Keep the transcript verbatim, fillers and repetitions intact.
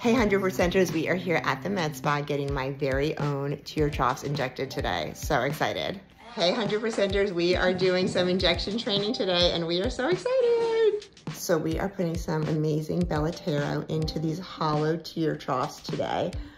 Hey one hundred percenters, we are here at the med spa getting my very own tear troughs injected today. So excited. Hey one hundred percenters, we are doing some injection training today and we are so excited. So we are putting some amazing Belotero into these hollow tear troughs today.